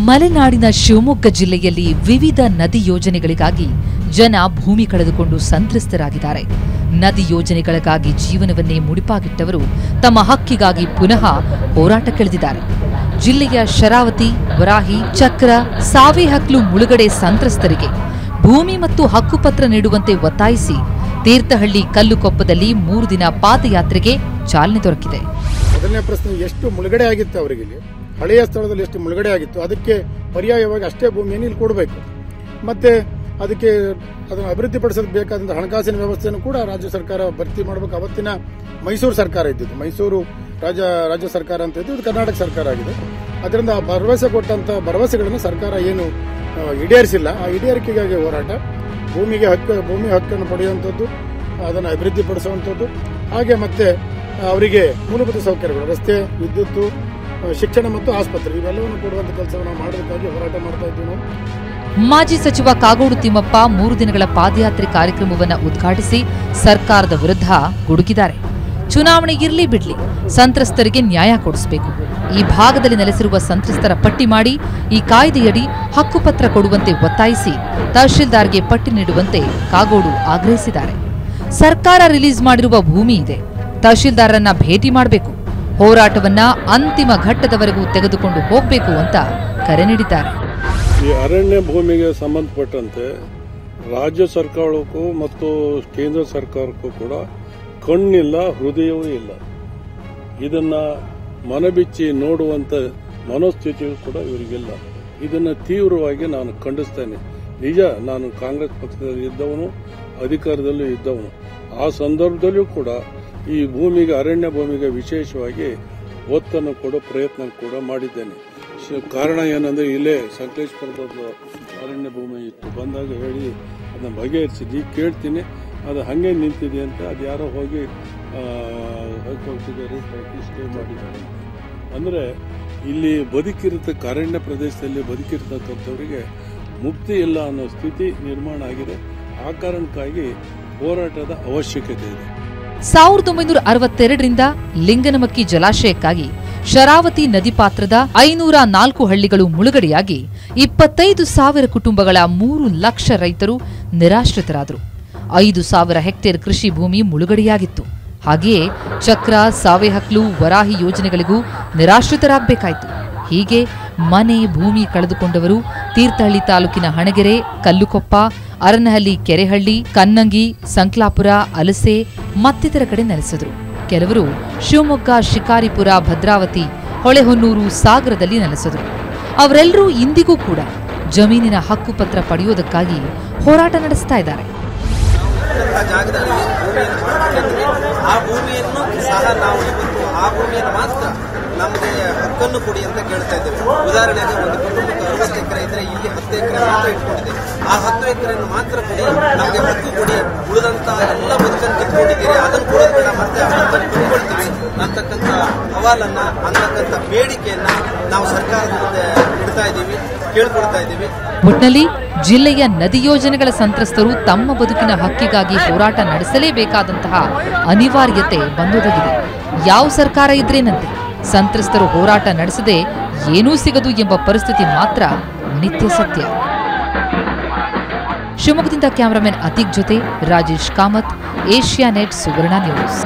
ಮಲೆನಾಡಿನ ಶಿವಮೊಗ್ಗ ಜಿಲ್ಲೆಯಲ್ಲಿ ವಿವಿಧ ನದಿ ಯೋಜನೆಗಳಿಗಾಗಿ ಜನ ಭೂಮಿ ಕಳೆದುಕೊಂಡು ಸಂತ್ರಸ್ತರಾಗಿದ್ದಾರೆ. ನದಿ ಯೋಜನೆಗಳಿಗಾಗಿ ಜೀವನವನ್ನೇ ಮುಡಿಪಾಗಿಟ್ಟವರು ತಮ್ಮ ಹಕ್ಕಿಗಾಗಿ ಪುನಃ ಹೋರಾಟಕ್ಕಿಳಿದಿದ್ದಾರೆ. ಜಿಲ್ಲೆಯ ಶರಾವತಿ, ವರಾಹಿ, ಚಕ್ರ, ಸಾವೇಹಕ್ಲು ಮುಳುಗಡೆ ಸಂತ್ರಸ್ತರಿಗೆ ಭೂಮಿ ಮತ್ತು ಹಕ್ಕುಪತ್ರ ನೀಡುವಂತೆ ಒತ್ತಾಯಿಸಿ ತೀರ್ಥಹಳ್ಳಿ ಕಲ್ಲುಕೊಪ್ಪದಲ್ಲಿ 3 ದಿನ ಪಾದಯಾತ್ರೆಗೆ ಚಾಲನೆ ದೊರಕಿದೆ. ಮೊದಲನೇ ಪ್ರಶ್ನೆ, ಎಷ್ಟು ಮುಳುಗಡೆ ಆಗಿತ್ತು ಅವರಿಗೆ, ಹಳೆಯ ಸ್ಥಳದಲ್ಲಿ ಎಷ್ಟು ಮುಳುಗಡೆ ಆಗಿತ್ತು, ಅದಕ್ಕೆ ಪರ್ಯಾಯವಾಗಿ ಅಷ್ಟೇ ಭೂಮಿಯನ್ನು ಇಲ್ಲಿ ಕೊಡಬೇಕು. ಮತ್ತೆ ಅದಕ್ಕೆ ಅದನ್ನು ಅಭಿವೃದ್ಧಿಪಡಿಸಲು ಬೇಕಾದಂಥ ಹಣಕಾಸಿನ ವ್ಯವಸ್ಥೆಯನ್ನು ಕೂಡ ರಾಜ್ಯ ಸರ್ಕಾರ ಭರ್ತಿ ಮಾಡಬೇಕು. ಅವತ್ತಿನ ಮೈಸೂರು ಸರ್ಕಾರ ಇದ್ದಿದ್ದು, ಮೈಸೂರು ರಾಜ್ಯ ಸರ್ಕಾರ ಅಂತ ಇದ್ದು, ಇದು ಕರ್ನಾಟಕ ಸರ್ಕಾರ ಆಗಿದೆ. ಅದರಿಂದ ಭರವಸೆ ಕೊಟ್ಟಂತ ಭರವಸೆಗಳನ್ನು ಸರ್ಕಾರ ಏನು ಈಡೇರಿಸಿಲ್ಲ. ಆ ಈಡೇರಿಕೆಗಾಗಿ ಹೋರಾಟ, ಭೂಮಿ ಹಕ್ಕನ್ನು ಪಡೆಯುವಂಥದ್ದು, ಅದನ್ನು ಅಭಿವೃದ್ಧಿಪಡಿಸುವಂಥದ್ದು, ಹಾಗೆ ಮತ್ತೆ ಅವರಿಗೆ ಮೂಲಭೂತ ಸೌಕರ್ಯಗಳು, ರಸ್ತೆ, ವಿದ್ಯುತ್, ಶಿಕ್ಷಣ ಮತ್ತು ಆಸ್ಪತ್ರೆ ಇವೆಲ್ಲವನ್ನು ಕೊಡುವಂತ ಕೆಲಸವನ್ನು ಮಾಡೋದಕ್ಕಾಗಿ ಹೋರಾಟ ಮಾಡ್ತಾ ಇದ್ದೀವಿ ನಾವು. ಮಾಜಿ ಸಚಿವ ಕಾಗೋಡು ತಿಮ್ಮಪ್ಪ 3 ದಿನಗಳ ಪಾದಯಾತ್ರೆ ಕಾರ್ಯಕ್ರಮವನ್ನು ಉದ್ಘಾಟಿಸಿ ಸರ್ಕಾರದ ವಿರುದ್ಧ ಗುಡುಗಿದ್ದಾರೆ. ಚುನಾವಣೆ ಇರ್ಲಿ ಬಿಡ್ಲಿ, ಸಂತ್ರಸ್ತರಿಗೆ ನ್ಯಾಯ ಕೊಡಿಸಬೇಕು. ಈ ಭಾಗದಲ್ಲಿ ನೆಲೆಸಿರುವ ಸಂತ್ರಸ್ತರ ಪಟ್ಟಿ ಮಾಡಿ ಈ ಕಾಯ್ದೆಯಡಿ ಹಕ್ಕುಪತ್ರ ಕೊಡುವಂತೆ ಒತ್ತಾಯಿಸಿ ತಹಶೀಲ್ದಾರ್ಗೆ ಪಟ್ಟಿ ನೀಡುವಂತೆ ಕಾಗೋಡು ಆಗ್ರಹಿಸಿದ್ದಾರೆ. ಸರ್ಕಾರ ರಿಲೀಸ್ ಮಾಡಿರುವ ಭೂಮಿ ಇದೆ, ತಹಶೀಲ್ದಾರರನ್ನ ಭೇಟಿ ಮಾಡಬೇಕು, ಹೋರಾಟವನ್ನ ಅಂತಿಮ ಘಟ್ಟದವರೆಗೂ ತೆಗೆದುಕೊಂಡು ಹೋಗಬೇಕು ಅಂತ ಕರೆ ನೀಡಿದ್ದಾರೆ. ಈ ಅರಣ್ಯ ಭೂಮಿಗೆ ಸಂಬಂಧಪಟ್ಟಂತೆ ರಾಜ್ಯ ಸರ್ಕಾರಕ್ಕೂ ಮತ್ತು ಕೇಂದ್ರ ಸರ್ಕಾರಕ್ಕೂ ಕೂಡ ಕಣ್ಣಿಲ್ಲ, ಹೃದಯವೂ ಇಲ್ಲ. ಇದನ್ನ ಮನಬಿಚ್ಚಿ ನೋಡುವಂತ ಮನೋಸ್ಥಿತಿಯೂ ಕೂಡ ಇವರಿಗಿಲ್ಲ. ಇದನ್ನು ತೀವ್ರವಾಗಿ ನಾನು ಖಂಡಿಸ್ತೇನೆ. ನಿಜ, ನಾನು ಕಾಂಗ್ರೆಸ್ ಪಕ್ಷದಲ್ಲಿ ಇದ್ದವನು, ಅಧಿಕಾರದಲ್ಲೂ ಇದ್ದವನು. ಆ ಸಂದರ್ಭದಲ್ಲೂ ಕೂಡ ಈ ಭೂಮಿಗೆ, ಅರಣ್ಯ ಭೂಮಿಗೆ ವಿಶೇಷವಾಗಿ ಒತ್ತನ್ನು ಕೊಡೋ ಪ್ರಯತ್ನ ಕೂಡ ಮಾಡಿದ್ದೇನೆ. ಕಾರಣ ಏನಂದ್ರೆ, ಇಲ್ಲೇ ಸಂಕಲೇಶ್ಪುರದ ಅರಣ್ಯ ಭೂಮಿ ಇತ್ತು, ಬಂದಾಗ ಹೇಳಿ ಅದನ್ನ ಬಗೆಹರಿಸಿದ್ವಿ. ಕೇಳ್ತೀನಿ, ಅದು ಹಾಗೆ ನಿಂತಿದೆ ಅಂತ. ಅದು ಯಾರೋ ಹೋಗಿ ಹೈಕೋರ್ಟಿಗೆ ರೇಟ್ ಹಾಕಿ ಸ್ಟೇ ಮಾಡಿದ್ದಾರೆ. ಅಂದರೆ ಇಲ್ಲಿ ಅರಣ್ಯ ಪ್ರದೇಶದಲ್ಲಿ ಬದುಕಿರ್ತಕ್ಕಂಥವರಿಗೆ ಮುಕ್ತಿ ಇಲ್ಲ ಅನ್ನೋ ಸ್ಥಿತಿ ನಿರ್ಮಾಣ ಆಗಿದೆ. ಆ ಕಾರಣಕ್ಕಾಗಿ ಹೋರಾಟದ ಅವಶ್ಯಕತೆ ಇದೆ. 1962ರಿಂದ ಲಿಂಗನಮಕ್ಕಿ ಜಲಾಶಯಕ್ಕಾಗಿ ಶರಾವತಿ ನದಿ ಪಾತ್ರದ 504 ಹಳ್ಳಿಗಳು ಮುಳುಗಡೆಯಾಗಿ 25,000 ಕುಟುಂಬಗಳ 3 ಲಕ್ಷ ರೈತರು ನಿರಾಶ್ರಿತರಾದರು. 5,000 ಹೆಕ್ಟೇರ್ ಕೃಷಿ ಭೂಮಿ ಮುಳುಗಡೆಯಾಗಿತ್ತು. ಹಾಗೆಯೇ ಚಕ್ರ, ಸಾವೇಹಕ್ಲು, ವರಾಹಿ ಯೋಜನೆಗಳಿಗೂ ನಿರಾಶ್ರಿತರಾಗಬೇಕಾಯಿತು. ಹೀಗೆ ಮನೆ, ಭೂಮಿ ಕಳೆದುಕೊಂಡವರು ತೀರ್ಥಹಳ್ಳಿ ತಾಲೂಕಿನ ಹಣಗೆರೆ, ಕಲ್ಲುಕೊಪ್ಪ, ಅರನಹಳ್ಳಿ, ಕೆರೆಹಳ್ಳಿ, ಕನ್ನಂಗಿ, ಸಂಕ್ಲಾಪುರ, ಅಲಸೆ ಮತ್ತಿತರ ಕಡೆ ನೆಲೆಸಿದರು. ಕೆಲವರು ಶಿವಮೊಗ್ಗ, ಶಿಕಾರಿಪುರ, ಭದ್ರಾವತಿ, ಹೊಳೆಹೊನ್ನೂರು, ಸಾಗರದಲ್ಲಿ ನೆಲೆಸಿದರು. ಅವರೆಲ್ಲರೂ ಇಂದಿಗೂ ಕೂಡ ಜಮೀನಿನ ಹಕ್ಕುಪತ್ರ ಪಡೆಯುವುದಕ್ಕಾಗಿ ಹೋರಾಟ ನಡೆಸ್ತಾ ಇದ್ದಾರೆ. ಆ ಭೂಮಿಯನ್ನು ಸಹ ನಾವು ಇವತ್ತು ಆ ಭೂಮಿಯನ್ನು ಮಾತ್ರ ನಮಗೆ ಹಕ್ಕನ್ನು ಕೊಡಿ ಅಂತ ಕೇಳ್ತಾ ಇದ್ದೇವೆ. ಉದಾಹರಣೆಗೆ ಒಂದು ಕುಟುಂಬಕ್ಕೆ 60 ಎಕರೆ ಇದ್ರೆ ಇಲ್ಲಿ 10 ಎಕರೆ ಮಾತ್ರ ಇಟ್ಕೊಂಡಿದೆ. ಆ 10 ಎಕರೆಯನ್ನು ಮಾತ್ರ ಕೊಡಿ, ನಮಗೆ ಹಕ್ಕು ಕೊಡಿ, ಉಳಿದಂತಹ ಎಲ್ಲ ಬದುಕನ್ನು ಕಿತ್ಕೊಂಡಿದ್ದೀರಿ, ಅದನ್ನು ಕೊಡೋದು ಬೇಡ, ಮತ್ತೆ ಹಕ್ಕನ್ನು ಕಿತ್ಕೊಳ್ತೀವಿ ಅಂತಕ್ಕಂಥ ಸವಾಲನ್ನ, ಅಂತಕ್ಕಂಥ ಬೇಡಿಕೆಯನ್ನ ನಾವು ಸರ್ಕಾರದ ಮುಂದೆ ಇಡ್ತಾ ಇದ್ದೀವಿ, ಕೇಳ್ಕೊಡ್ತಾ ಇದ್ದೀವಿ. ಒಟ್ನಲ್ಲಿ ಜಿಲ್ಲೆಯ ನದಿ ಯೋಜನೆಗಳ ಸಂತ್ರಸ್ತರು ತಮ್ಮ ಬದುಕಿನ ಹಕ್ಕಿಗಾಗಿ ಹೋರಾಟ ನಡೆಸಲೇಬೇಕಾದಂತಹ ಅನಿವಾರ್ಯತೆ ಬಂದೊದಗಿದೆ. ಯಾವ ಸರ್ಕಾರ ಇದ್ರೇನಂತೆ, ಸಂತ್ರಸ್ತರು ಹೋರಾಟ ನಡೆಸದೆ ಏನೂ ಸಿಗದು ಎಂಬ ಪರಿಸ್ಥಿತಿ ಮಾತ್ರ ನಿತ್ಯ ಸತ್ಯ. ಶಿವಮೊಗ್ಗದಿಂದ ಕ್ಯಾಮರಾಮನ್ ಅತೀಕ್ ಜೊತೆ ರಾಜೇಶ್ ಕಾಮತ್, ಏಷ್ಯಾನೆಟ್ ಸುವರ್ಣ ನ್ಯೂಸ್.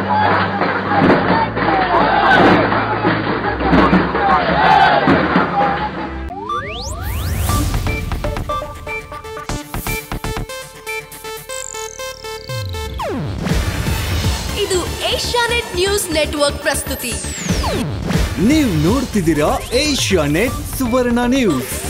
ಇದು ಏಷ್ಯಾನೆಟ್ ನ್ಯೂಸ್ ನೆಟ್ವರ್ಕ್ ಪ್ರಸ್ತುತಿ. ನೀವು ನೋಡ್ತಿದ್ದೀರಾ ಏಷ್ಯಾನೆಟ್ ಸುವರ್ಣ ನ್ಯೂಸ್.